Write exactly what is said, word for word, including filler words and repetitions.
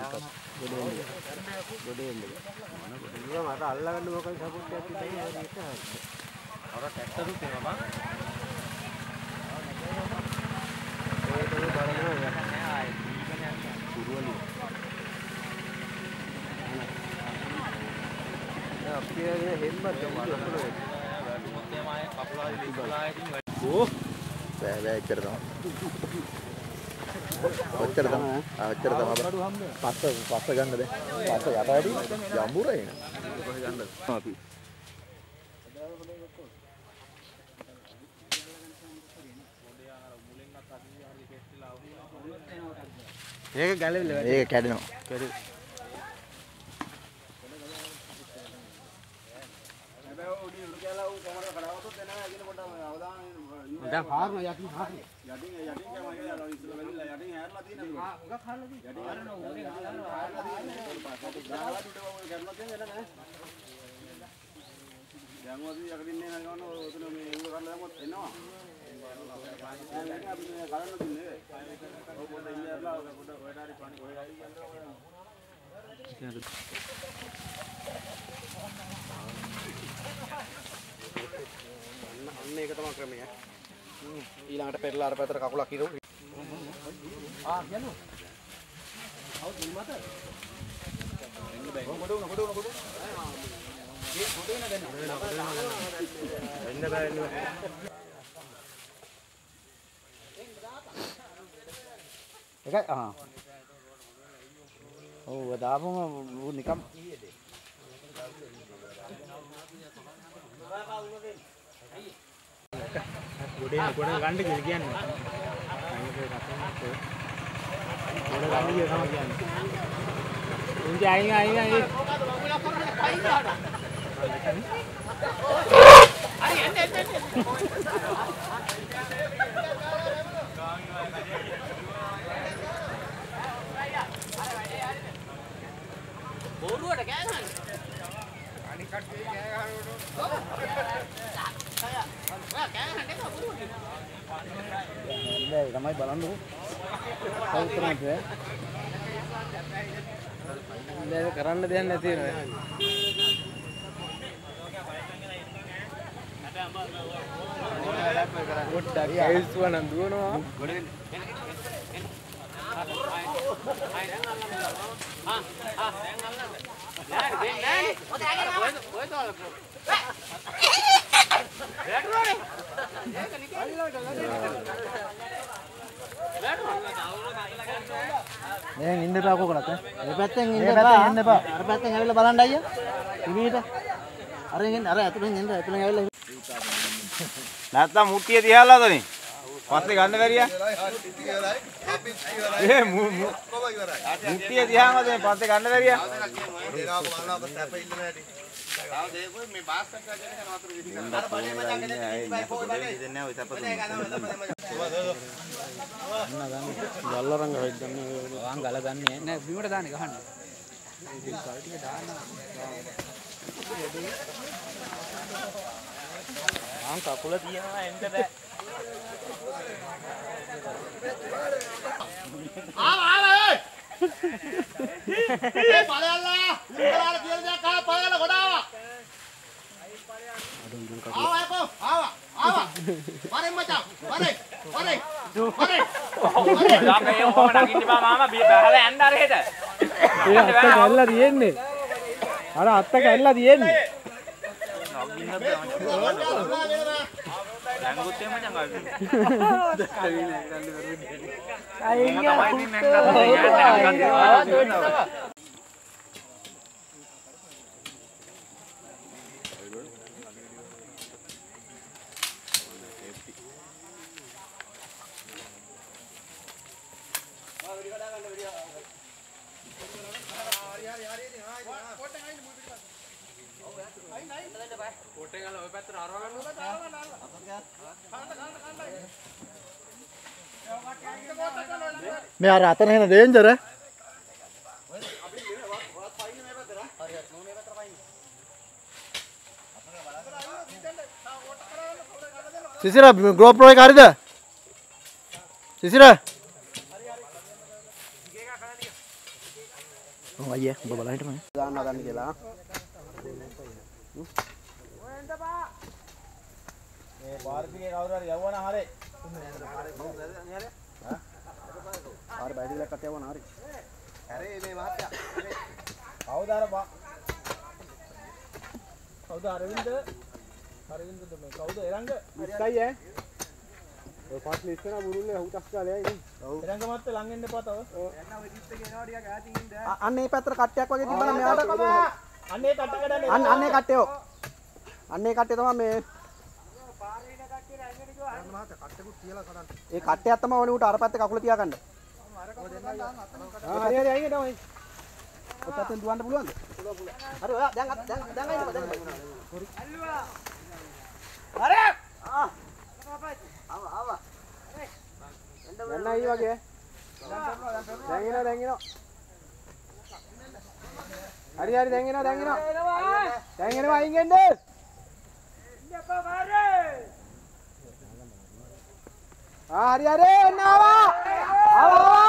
මට අල්ලගන්න මොකද සපෝට් එකක් තියෙන්නේ හරියට හරියට. අර ට්‍රැක්ටරුත් එනවා බං. ඒක තමයි බලනවා නෑ ආයි දීපනේ යන්නේ. කුරුවලිය. අපේ හෙම්බත් ගමන මොකද මාය කපුලායි විකුලායි ඉතින් ඕ බෑ බෑ එච්චර තමයි. ඔච්චර තමයි. ආ ඔච්චර තමයි. පස්ස පස්ස ගන්නද? පස්ස යට වැඩි යම්බුරේ නේ. කොහෙ ගන්නද? අපි. ඒක ගැලවිලා වැඩි. ඒක කැඩෙනවා. කැඩේ. දැන් හාරන යටින් හාරන යටින් යටින් කම කියලා ඉස්සලා වෙලිලා යටින් හැරලා තියෙනවා ආ උගක් හාරලා තියෙනවා යටින් හාරන ඕනේ හාරලා තියෙනවා පාසට ගාලා දුඩ ඔය කරලා තියෙන නේද දැන් වදී යකඩින් නේ ගන්න ඔතන මේ උග කරලා දැම්මොත් එනවා දැන් අපි මේ කරන්න දුන්නේ ඔය පොඩ ඉන්නලා පොඩ ඔයට හරි පානි කොහෙ හරි යනවා අන්න ඒක තමයි ක්‍රමය. ඊළඟට පෙරලා අර පැත්තට කකුලක් ඉරමු. ආ කියන්නු. අවුත් මුල් මත. එන්න බෑ. ගොඩ උන ගොඩ උන ගොඩ. මේ ගොඩ වෙන ගන්න. එන්න බෑ එන්න බෑ. එකයි ආ. ඔව් දාපම නිකම් ගොඩේ ගොඩ ගන්න කියලා කියන්නේ. අනිත් කතාවක් ගොඩ ගන්න කියලා තමයි කියන්නේ. උන්ට අයින් අයින් අයින්. හරි එන්න එන්න එන්න. බෝරුවට කෑ ගන්න. අනිත් කට්ටිය කෑ ගහනකොට. නෑ තමයි බලන්නකො. සෞත්‍රාන්ත නෑ කරන්න දෙයක් නැති වෙනවා. ගොඩක් කයිස්ව නම් දුවනවා. ආ ආ දැන් අල්ලන්න. නෑ දෙන්න නෑ. ඔතන ආගෙන ඔය තෝල. වැටුණානේ. ඒක නිකන් අල්ලලා දැන් ඉන්න එපා කොකලත් ඈ. මේ පැත්තෙන් ඉන්න එපා. ඉන්න එපා. අර පැත්තෙන් ඇවිල්ලා බලන්න අයියා. ඉමීට. අරෙන් එන්න අර ඇතුලෙන් එන්න ඇතුලෙන් ඇවිල්ලා. නැත්තම් මුට්ටිය තියාලාදනේ. පස්සේ ගන්න බැරියා. ඒ මු මු කොම ඉවරයි. මුට්ටිය තියාමද මේ පස්සේ ගන්න බැරියා. දේනාව බලනවා බස් අපේ ඉන්න නැටි. ආව දෙකෝ මේ බාස් එකක් ගන්න යන වතුර විදි කරනවා. අර බලේ මචං ගෙදර ඉස්සයි පොල් බලේ. දෙන්නේ නැහැ ඔය සපත. නෑ ගන්න ගල්ල රංග වෙද්දන්නේ. ආන් ගල ගන්නේ නෑ බිමට දාන්නේ ගහන්න. ඉතින් කල් ටික දාන්න. ආන් කකුල තියනවා එන්න බෑ. ආව ආව ඒ ඒ පළයල්ලා උඹලාට කියන දේ කා පළයල්ලා ගොඩ ආවා ආවා එපෝ ආවා ආවා වරෙන් මචං වරෙන් වරෙන් වරෙන් යාපේ ඔහොම නගින්න බා මාමා බහලා යන්න අර හෙට ඒ අත්ත කැල්ලා තියෙන්නේ අර අත්ත කැල්ලා තියෙන්නේ නගින්න බෑ දැන්ගොත් එහෙම මචං ආවි දැක්කවිනේ ගන්න බැරුනේ අයියා තමයි ඉතින් නැංගා මේ අර අතන එන ඩේන්ජර් ඈ සිසිර GoPro එක හරිද සිසිර ඔව් අයියා ඔබ බලන්න හිටපන්. දාන්න හදන්න කියලා. මේ පාර්තිකේ කවුරු හරි යවුවා නම් හරි. ආර බයිසිකලයක් අත යවන්න හරි. හැරේ මේ මහත්තයා. කවුද අර බා? කවුද අරවින්ද? අරවින්දද මේ කවුද එරංග? ඉස්සයි ඈ. ඔය පාස් ලිස්ට් එක බුරුල්ලේ හුටස් කාලේ ආයි නේ. ඔව්. එරංග මත්ත ලං වෙන්න එපා තව. යන්න ඔය ලිස්ට් එකේ එනවා ටිකක් ඈතින් ඉන්න. අන්න ඒ පැත්තට කට්ටයක් වගේ තිබ්බනම් මෙයාට අන්නේ කට්ට කඩන්නේ. අන්න අන්නේ කට්ටයෝ. අන්නේ කට්ටය තමයි මේ ඒ කට්ටයක් තමයි ඕනේ උට අර පැත්තේ කකුල තියාගන්න. ආ හරි හරි අයියේ තමයි. ඔය පැත්තෙන් දුවන්න පුළුවන්ද? පුළුවන් පුළුවන්. හරි ඔයා දැන් දැන් දැන් අයින්ද දැන්. අල්ලුවා. හරි. ආ. ආවා ආවා. එන්න අයිය වගේ. දැන් එනවා දැන් එනවා. හරි හරි දැන් එනවා දැන් එනවා. දැන් එනවා අයින් එන්න. ඉන්නකෝ මාරේ. ආ හරි හරි එන්න ආවා. ආවා.